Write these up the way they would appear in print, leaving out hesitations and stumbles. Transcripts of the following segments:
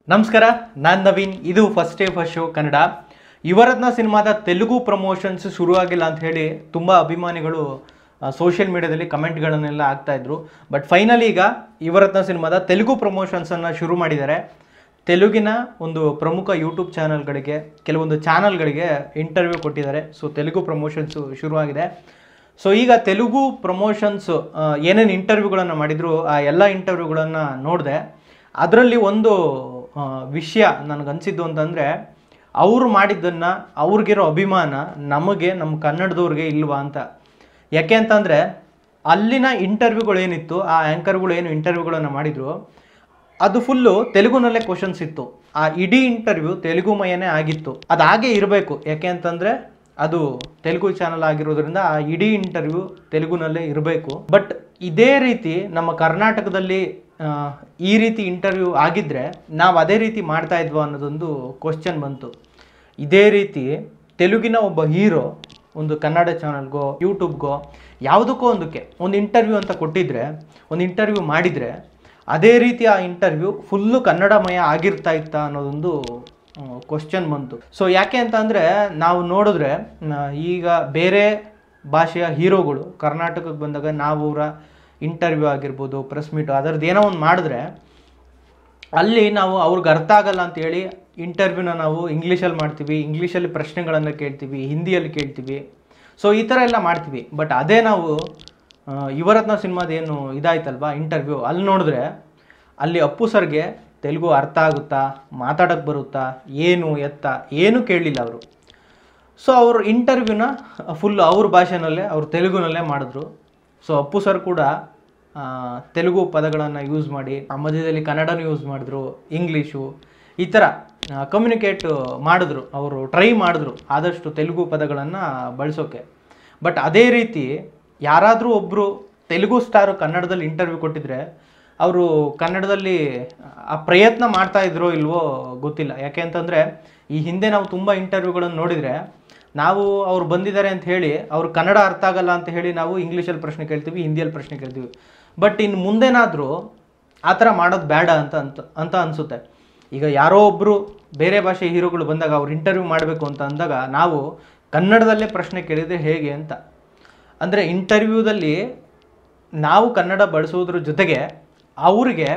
ನಮಸ್ಕಾರ, ನಾನು ನವೀನ್. ಇದು first day first show Kannada. Yuvaratna ಸಿನಿಮಾದ ತೆಲುಗು ಪ್ರಮೋಷನ್ಸ್ ಶುರುವಾಗಿಲ್ಲ ಅಂತ ಹೇಳಿ ತುಂಬ ಅಭಿಮಾನಿಗಳು ಸೋಷಿಯಲ್ ಮೀಡಿಯಾದಲ್ಲಿ ಕಮೆಂಟ್ಗಳನ್ನೆಲ್ಲ ಹಾಕ್ತಾಯಿದ್ರು. ಬಟ್ ಫೈನಲಿ ಈಗ ಯುವರತ್ನ ಸಿನಿಮಾದ ತೆಲುಗು ಪ್ರಮೋಷನ್ಸನ್ನು ಶುರು ಮಾಡಿದ್ದಾರೆ. ತೆಲುಗಿನ ಒಂದು ಪ್ರಮುಖ ಯೂಟ್ಯೂಬ್ ಚಾನಲ್ಗಳಿಗೆ, ಕೆಲವೊಂದು ಚಾನಲ್ಗಳಿಗೆ ಇಂಟರ್ವ್ಯೂ ಕೊಟ್ಟಿದ್ದಾರೆ. ಸೊ ತೆಲುಗು ಪ್ರಮೋಷನ್ಸು ಶುರುವಾಗಿದೆ. ಸೊ ಈಗ ತೆಲುಗು ಪ್ರಮೋಷನ್ಸು ಏನೇನು ಇಂಟರ್ವ್ಯೂಗಳನ್ನು ಮಾಡಿದ್ರು ಆ ಎಲ್ಲ ಇಂಟರ್ವ್ಯೂಗಳನ್ನು ನೋಡಿದೆ. ಅದರಲ್ಲಿ ಒಂದು ವಿಷಯ ನನಗನ್ಸಿದ್ದು ಅಂತಂದರೆ, ಅವರು ಮಾಡಿದ್ದನ್ನು, ಅವ್ರಿಗಿರೋ ಅಭಿಮಾನ ನಮಗೆ, ನಮ್ಮ ಕನ್ನಡದವ್ರಿಗೆ ಇಲ್ವಾ ಅಂತ. ಯಾಕೆ ಅಂತಂದರೆ ಅಲ್ಲಿನ ಇಂಟರ್ವ್ಯೂಗಳೇನಿತ್ತು, ಆ ಆ್ಯಂಕರ್ಗಳು ಏನು ಇಂಟರ್ವ್ಯೂಗಳನ್ನು ಮಾಡಿದರು ಅದು ಫುಲ್ಲು ತೆಲುಗುನಲ್ಲೇ ಕ್ವಶನ್ಸ್ ಇತ್ತು. ಆ ಇಡೀ ಇಂಟರ್ವ್ಯೂ ತೆಲುಗುಮಯನೇ ಆಗಿತ್ತು. ಅದು ಹಾಗೆ ಇರಬೇಕು. ಯಾಕೆ ಅಂತಂದರೆ ಅದು ತೆಲುಗು ಚಾನಲ್ ಆಗಿರೋದ್ರಿಂದ ಆ ಇಡೀ ಇಂಟರ್ವ್ಯೂ ತೆಲುಗುನಲ್ಲೇ ಇರಬೇಕು. ಬಟ್ ಇದೇ ರೀತಿ ನಮ್ಮ ಕರ್ನಾಟಕದಲ್ಲಿ ಈ ರೀತಿ ಇಂಟರ್ವ್ಯೂ ಆಗಿದ್ದರೆ ನಾವು ಅದೇ ರೀತಿ ಮಾಡ್ತಾ ಇದ್ವಾ ಅನ್ನೋದೊಂದು ಕ್ವಶ್ಚನ್ ಬಂತು. ಇದೇ ರೀತಿ ತೆಲುಗಿನ ಒಬ್ಬ ಹೀರೋ ಒಂದು ಕನ್ನಡ ಚಾನಲ್ಗೋ ಯೂಟ್ಯೂಬ್ಗೋ ಯಾವುದಕ್ಕೋ ಒಂದಕ್ಕೆ ಒಂದು ಇಂಟರ್ವ್ಯೂ ಅಂತ ಕೊಟ್ಟಿದ್ರೆ, ಒಂದು ಇಂಟರ್ವ್ಯೂ ಮಾಡಿದರೆ ಅದೇ ರೀತಿ ಆ ಇಂಟರ್ವ್ಯೂ ಫುಲ್ಲು ಕನ್ನಡಮಯ ಆಗಿರ್ತಾ ಇತ್ತಾ ಅನ್ನೋದೊಂದು ಕ್ವಶ್ಚನ್ ಬಂತು. ಸೊ ಯಾಕೆ ಅಂತ ಅಂದರೆ, ನಾವು ನೋಡಿದ್ರೆ ಈಗ ಬೇರೆ ಭಾಷೆಯ ಹೀರೋಗಳು ಕರ್ನಾಟಕಕ್ಕೆ ಬಂದಾಗ ನಾವು ಅವರ ಇಂಟರ್ವ್ಯೂ ಆಗಿರ್ಬೋದು, ಪ್ರೆಸ್ ಮೀಟು, ಅದರದ್ದು ಏನೋ ಒಂದು ಮಾಡಿದ್ರೆ ಅಲ್ಲಿ ನಾವು ಅವ್ರಿಗೆ ಅರ್ಥ ಆಗಲ್ಲ ಅಂತೇಳಿ ಇಂಟರ್ವ್ಯೂನ ನಾವು ಇಂಗ್ಲೀಷಲ್ಲಿ ಮಾಡ್ತೀವಿ, ಇಂಗ್ಲೀಷಲ್ಲಿ ಪ್ರಶ್ನೆಗಳನ್ನು ಕೇಳ್ತೀವಿ, ಹಿಂದಿಯಲ್ಲಿ ಕೇಳ್ತೀವಿ. ಸೊ ಈ ಥರ ಎಲ್ಲ ಮಾಡ್ತೀವಿ. ಬಟ್ ಅದೇ ನಾವು ಯುವರತ್ನ ಸಿನಿಮಾದೇನು ಇದಾಯ್ತಲ್ವ ಇಂಟರ್ವ್ಯೂ, ಅಲ್ಲಿ ನೋಡಿದ್ರೆ ಅಲ್ಲಿ ಅಪ್ಪು ಸರ್ಗೆ ತೆಲುಗು ಅರ್ಥ ಆಗುತ್ತಾ, ಮಾತಾಡೋಕ್ಕೆ ಬರುತ್ತಾ, ಏನು ಎತ್ತ ಏನೂ ಕೇಳಲಿಲ್ಲ ಅವರು. ಸೊ ಅವರು ಇಂಟರ್ವ್ಯೂನ ಫುಲ್ ಅವ್ರ ಭಾಷೆನಲ್ಲೇ, ಅವ್ರು ತೆಲುಗುನಲ್ಲೇ ಮಾಡಿದ್ರು. ಸೊ ಅಪ್ಪು ಸರ್ ಕೂಡ ತೆಲುಗು ಪದಗಳನ್ನು ಯೂಸ್ ಮಾಡಿ, ಆ ಮಧ್ಯದಲ್ಲಿ ಕನ್ನಡನೂ ಯೂಸ್ ಮಾಡಿದ್ರು, ಇಂಗ್ಲೀಷು, ಈ ಥರ ಕಮ್ಯುನಿಕೇಟ್ ಮಾಡಿದ್ರು. ಅವರು ಟ್ರೈ ಮಾಡಿದ್ರು ಆದಷ್ಟು ತೆಲುಗು ಪದಗಳನ್ನು ಬಳಸೋಕ್ಕೆ. ಬಟ್ ಅದೇ ರೀತಿ ಯಾರಾದರೂ ಒಬ್ಬರು ತೆಲುಗು ಸ್ಟಾರು ಕನ್ನಡದಲ್ಲಿ ಇಂಟರ್ವ್ಯೂ ಕೊಟ್ಟಿದ್ರೆ ಅವರು ಕನ್ನಡದಲ್ಲಿ ಆ ಪ್ರಯತ್ನ ಮಾಡ್ತಾಯಿದ್ರೋ ಇಲ್ವೋ ಗೊತ್ತಿಲ್ಲ. ಯಾಕೆ ಅಂತಂದರೆ ಈ ಹಿಂದೆ ನಾವು ತುಂಬ ಇಂಟರ್ವ್ಯೂಗಳನ್ನು ನೋಡಿದರೆ ನಾವು ಅವ್ರು ಬಂದಿದ್ದಾರೆ ಅಂತ ಹೇಳಿ ಅವ್ರು ಕನ್ನಡ ಅರ್ಥ ಆಗಲ್ಲ ಅಂತ ಹೇಳಿ ನಾವು ಇಂಗ್ಲೀಷಲ್ಲಿ ಪ್ರಶ್ನೆ ಕೇಳ್ತೀವಿ, ಹಿಂದಿಯಲ್ಲಿ ಪ್ರಶ್ನೆ ಕೇಳ್ತೀವಿ. ಬಟ್ ಇನ್ನು ಮುಂದೇನಾದರೂ ಆ ಥರ ಮಾಡೋದು ಬೇಡ ಅಂತ ಅನಿಸುತ್ತೆ. ಈಗ ಯಾರೋ ಒಬ್ಬರು ಬೇರೆ ಭಾಷೆ ಹೀರೋಗಳು ಬಂದಾಗ ಅವ್ರು ಇಂಟರ್ವ್ಯೂ ಮಾಡಬೇಕು ಅಂತ ಅಂದಾಗ ನಾವು ಕನ್ನಡದಲ್ಲೇ ಪ್ರಶ್ನೆ ಕೇಳಿದರೆ ಹೇಗೆ ಅಂತ. ಅಂದರೆ ಇಂಟರ್ವ್ಯೂದಲ್ಲಿ ನಾವು ಕನ್ನಡ ಬಳಸೋದ್ರ ಜೊತೆಗೆ ಅವ್ರಿಗೆ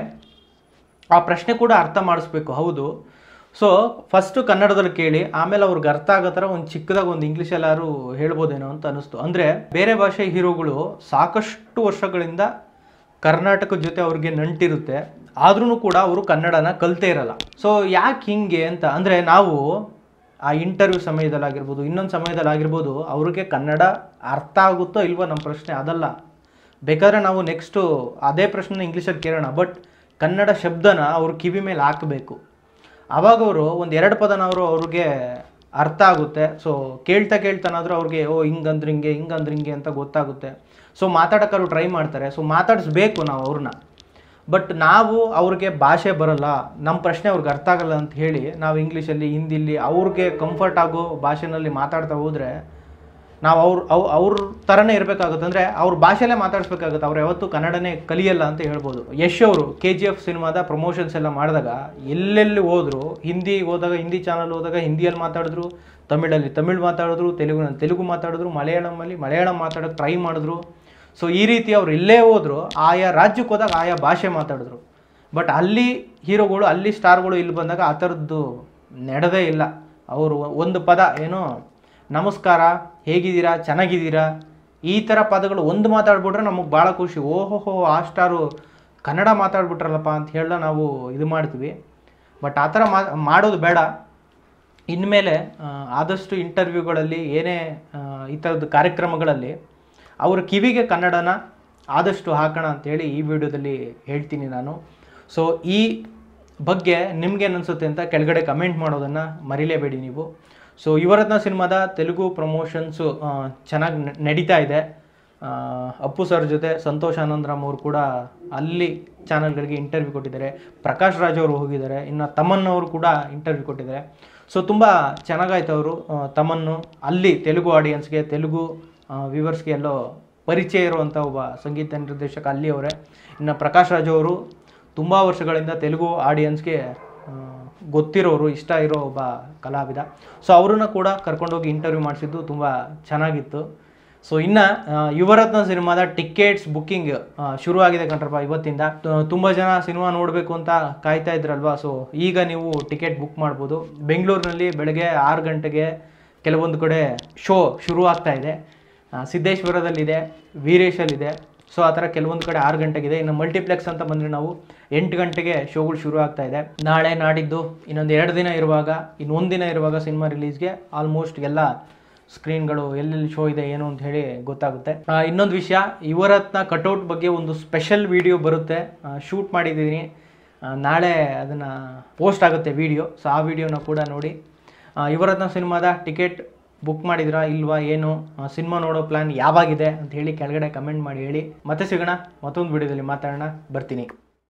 ಆ ಪ್ರಶ್ನೆ ಕೂಡ ಅರ್ಥ ಮಾಡಿಸ್ಬೇಕು. ಹೌದು. ಸೊ ಫಸ್ಟು ಕನ್ನಡದಲ್ಲಿ ಕೇಳಿ, ಆಮೇಲೆ ಅವ್ರಿಗೆ ಅರ್ಥ ಆಗೋ ಥರ ಒಂದು ಚಿಕ್ಕದಾಗಿ ಒಂದು ಇಂಗ್ಲೀಷಲ್ಲಾರು ಹೇಳ್ಬೋದೇನೋ ಅಂತ ಅನ್ನಿಸ್ತು. ಅಂದರೆ ಬೇರೆ ಭಾಷೆ ಹೀರೋಗಳು ಸಾಕಷ್ಟು ವರ್ಷಗಳಿಂದ ಕರ್ನಾಟಕದ ಜೊತೆ ಅವ್ರಿಗೆ ನಂಟಿರುತ್ತೆ, ಆದ್ರೂ ಕೂಡ ಅವರು ಕನ್ನಡನ ಕಲಿತೇ ಇರಲ್ಲ. ಸೊ ಯಾಕೆ ಹಿಂಗೆ ಅಂತ ಅಂದರೆ, ನಾವು ಆ ಇಂಟರ್ವ್ಯೂ ಸಮಯದಲ್ಲಾಗಿರ್ಬೋದು, ಇನ್ನೊಂದು ಸಮಯದಲ್ಲಾಗಿರ್ಬೋದು, ಅವ್ರಿಗೆ ಕನ್ನಡ ಅರ್ಥ ಆಗುತ್ತೋ ಇಲ್ವೋ ನಮ್ಮ ಪ್ರಶ್ನೆ ಅದಲ್ಲ. ಬೇಕಾದರೆ ನಾವು ನೆಕ್ಸ್ಟು ಅದೇ ಪ್ರಶ್ನೆ ಇಂಗ್ಲೀಷಲ್ಲಿ ಕೇಳೋಣ. ಬಟ್ ಕನ್ನಡ ಶಬ್ದನ ಅವ್ರ ಕಿವಿ ಮೇಲೆ ಹಾಕಬೇಕು. ಆವಾಗ ಅವರು ಒಂದು ಎರಡು ಪದನಾದರೂ ಅವ್ರಿಗೆ ಅರ್ಥ ಆಗುತ್ತೆ. ಸೊ ಕೇಳ್ತಾನಾದರೂ ಅವ್ರಿಗೆ ಹಿಂಗಂದ್ರೆ ಹಿಂಗೆ ಅಂತ ಗೊತ್ತಾಗುತ್ತೆ. ಸೊ ಮಾತಾಡೋಕ್ಕಾದ್ರು ಟ್ರೈ ಮಾಡ್ತಾರೆ. ಸೊ ಮಾತಾಡಿಸ್ಬೇಕು ನಾವು ಅವ್ರನ್ನ. ಬಟ್ ನಾವು ಅವ್ರಿಗೆ ಭಾಷೆ ಬರಲ್ಲ, ನಮ್ಮ ಪ್ರಶ್ನೆ ಅವ್ರಿಗೆ ಅರ್ಥ ಆಗಲ್ಲ ಅಂತ ಹೇಳಿ ನಾವು ಇಂಗ್ಲೀಷಲ್ಲಿ, ಹಿಂದಿಲಿ ಅವ್ರಿಗೆ ಕಂಫರ್ಟ್ ಆಗೋ ಭಾಷೆನಲ್ಲಿ ಮಾತಾಡ್ತಾ ಹೋದರೆ ನಾವು ಅವ್ರ ಥರನೇ ಇರಬೇಕಾಗುತ್ತೆ. ಅಂದರೆ ಅವ್ರ ಭಾಷೆಯಲ್ಲೇ ಮಾತಾಡಿಸ್ಬೇಕಾಗುತ್ತೆ. ಅವ್ರು ಯಾವತ್ತೂ ಕನ್ನಡನೇ ಕಲಿಯಲ್ಲ ಅಂತ ಹೇಳ್ಬೋದು. ಯಶ್ ಅವರು KGF ಸಿನಿಮಾದ ಪ್ರಮೋಷನ್ಸ್ ಎಲ್ಲ ಮಾಡಿದಾಗ ಎಲ್ಲೆಲ್ಲಿ ಹೋದರು, ಹಿಂದಿಗೆ ಹೋದಾಗ ಹಿಂದಿ ಚಾನಲ್ ಹೋದಾಗ ಹಿಂದಿಯಲ್ಲಿ ಮಾತಾಡಿದ್ರು, ತಮಿಳಲ್ಲಿ ತಮಿಳು ಮಾತಾಡಿದ್ರು, ತೆಲುಗು ಮಾತಾಡಿದ್ರು, ಮಲಯಾಳಮಲ್ಲಿ ಮಲಯಾಳಂ ಮಾತಾಡೋಕ್ಕೆ ಟ್ರೈ ಮಾಡಿದ್ರು. ಸೊ ಈ ರೀತಿ ಅವ್ರು ಎಲ್ಲೇ ಹೋದ್ರು ಆಯಾ ರಾಜ್ಯಕ್ಕೆ ಹೋದಾಗ ಆಯಾ ಭಾಷೆ ಮಾತಾಡಿದ್ರು. ಬಟ್ ಅಲ್ಲಿ ಹೀರೋಗಳು, ಅಲ್ಲಿ ಸ್ಟಾರ್ಗಳು ಇಲ್ಲಿ ಬಂದಾಗ ಆ ಥರದ್ದು ನಡೆದೇ ಇಲ್ಲ. ಅವರು ಒಂದು ಪದ ಏನೋ ನಮಸ್ಕಾರ, ಹೇಗಿದ್ದೀರಾ, ಚೆನ್ನಾಗಿದ್ದೀರಾ, ಈ ಥರ ಪದಗಳು ಒಂದು ಮಾತಾಡ್ಬಿಟ್ರೆ ನಮಗೆ ಭಾಳ ಖುಷಿ. ಓಹೋಹೋ, ಆ ಸ್ಟಾರು ಕನ್ನಡ ಮಾತಾಡ್ಬಿಟ್ರಲ್ಲಪ್ಪ ಅಂತ ಹೇಳ ನಾವು ಇದು ಮಾಡ್ತೀವಿ. ಬಟ್ ಆ ಥರ ಮಾಡೋದು ಬೇಡ. ಇನ್ಮೇಲೆ ಆದಷ್ಟು ಇಂಟರ್ವ್ಯೂಗಳಲ್ಲಿ ಏನೇ ಈ ಥರದ್ದು ಕಾರ್ಯಕ್ರಮಗಳಲ್ಲಿ ಅವ್ರ ಕಿವಿಗೆ ಕನ್ನಡನ ಆದಷ್ಟು ಹಾಕೋಣ ಅಂಥೇಳಿ ಈ ವಿಡಿಯೋದಲ್ಲಿ ಹೇಳ್ತೀನಿ ನಾನು. ಸೊ ಈ ಬಗ್ಗೆ ನಿಮ್ಗೇನು ಅನಿಸುತ್ತೆ ಅಂತ ಕೆಳಗಡೆ ಕಮೆಂಟ್ ಮಾಡೋದನ್ನು ಮರಿಲೇಬೇಡಿ ನೀವು. ಸೊ ಯುವರತ್ನ ಸಿನಿಮಾದ ತೆಲುಗು ಪ್ರಮೋಷನ್ಸು ಚೆನ್ನಾಗಿ ನಡೀತಾ ಇದೆ. ಅಪ್ಪು ಸರ್ ಜೊತೆ ಸಂತೋಷ್ ಆನಂದರಾಮ್ ಅವರು ಕೂಡ ಅಲ್ಲಿ ಚಾನಲ್ಗಳಿಗೆ ಇಂಟರ್ವ್ಯೂ ಕೊಟ್ಟಿದ್ದಾರೆ. ಪ್ರಕಾಶ್ ರಾಜ್ ಅವರು ಹೋಗಿದ್ದಾರೆ. ಇನ್ನು ತಮನ್ ಅವರು ಕೂಡ ಇಂಟರ್ವ್ಯೂ ಕೊಟ್ಟಿದ್ದಾರೆ. ಸೊ ತುಂಬ ಚೆನ್ನಾಗಾಯ್ತು. ಅವರು ತಮನ್ನು ಅಲ್ಲಿ ತೆಲುಗು ಆಡಿಯನ್ಸ್ಗೆ, ತೆಲುಗು ವ್ಯೂವರ್ಸ್ಗೆ ಎಲ್ಲೋ ಪರಿಚಯ ಇರುವಂಥ ಒಬ್ಬ ಸಂಗೀತ ನಿರ್ದೇಶಕ ಅಲ್ಲಿ ಅವರೇ. ಇನ್ನು ಪ್ರಕಾಶ್ ರಾಜ್ ಅವರು ತುಂಬ ವರ್ಷಗಳಿಂದ ತೆಲುಗು ಆಡಿಯನ್ಸ್ಗೆ ಗೊತ್ತಿರೋರು, ಇಷ್ಟ ಇರೋ ಒಬ್ಬ ಕಲಾವಿದ. ಸೊ ಅವ್ರನ್ನ ಕೂಡ ಕರ್ಕೊಂಡೋಗಿ ಇಂಟರ್ವ್ಯೂ ಮಾಡಿಸಿದ್ದು ತುಂಬ ಚೆನ್ನಾಗಿತ್ತು. ಸೊ ಇನ್ನು ಯುವರತ್ನ ಸಿನಿಮಾದ ಟಿಕೆಟ್ಸ್ ಬುಕ್ಕಿಂಗ್ ಶುರು ಆಗಿದೆ ಕಣ್ರಪ್ಪ ಇವತ್ತಿಂದ. ತುಂಬ ಜನ ಸಿನಿಮಾ ನೋಡಬೇಕು ಅಂತ ಕಾಯ್ತಾ ಇದ್ರಲ್ವಾ. ಸೊ ಈಗ ನೀವು ಟಿಕೆಟ್ ಬುಕ್ ಮಾಡ್ಬೋದು. ಬೆಂಗಳೂರಿನಲ್ಲಿ ಬೆಳಗ್ಗೆ 6 ಗಂಟೆಗೆ ಕೆಲವೊಂದು ಕಡೆ ಶೋ ಶುರು ಆಗ್ತಾ ಇದೆ. ಸಿದ್ದೇಶ್ವರದಲ್ಲಿದೆ, ವೀರೇಶಲ್ಲಿದೆ. ಸೊ ಆ ಥರ ಕೆಲವೊಂದು ಕಡೆ 6 ಗಂಟೆಗಿದೆ. ಇನ್ನು ಮಲ್ಟಿಪ್ಲೆಕ್ಸ್ ಅಂತ ಬಂದರೆ ನಾವು 8 ಗಂಟೆಗೆ ಶೋಗಳು ಶುರು ಆಗ್ತಾ ಇದೆ. ನಾಳೆ ನಾಡಿದ್ದು ಇನ್ನೊಂದು 2 ದಿನ ಇರುವಾಗ, ಇನ್ನೊಂದು ದಿನ ಇರುವಾಗ ಸಿನಿಮಾ ರಿಲೀಸ್ಗೆ ಆಲ್ಮೋಸ್ಟ್ ಎಲ್ಲ ಸ್ಕ್ರೀನ್ಗಳು ಎಲ್ಲೆಲ್ಲಿ ಶೋ ಇದೆ ಏನು ಅಂತ ಹೇಳಿ ಗೊತ್ತಾಗುತ್ತೆ. ಇನ್ನೊಂದು ವಿಷಯ, ಯುವರತ್ನ ಕಟೌಟ್ ಬಗ್ಗೆ ಒಂದು ಸ್ಪೆಷಲ್ ವಿಡಿಯೋ ಬರುತ್ತೆ, ಶೂಟ್ ಮಾಡಿದ್ದೀನಿ. ನಾಳೆ ಅದನ್ನು ಪೋಸ್ಟ್ ಆಗುತ್ತೆ ವಿಡಿಯೋ. ಸೊ ಆ ವಿಡಿಯೋನ ಕೂಡ ನೋಡಿ. ಯುವರತ್ನ ಸಿನಿಮಾದ ಟಿಕೆಟ್ ಬುಕ್ ಮಾಡಿದ್ರಾ ಇಲ್ವಾ, ಏನು ಸಿನಿಮಾ ನೋಡೋ ಪ್ಲ್ಯಾನ್ ಯಾವಾಗಿದೆ ಅಂತ ಹೇಳಿ ಕೆಳಗಡೆ ಕಮೆಂಟ್ ಮಾಡಿ ಹೇಳಿ. ಮತ್ತೆ ಸಿಗೋಣ, ಮತ್ತೊಂದು ವಿಡಿಯೋದಲ್ಲಿ ಮಾತಾಡೋಣ. ಬರ್ತೀನಿ.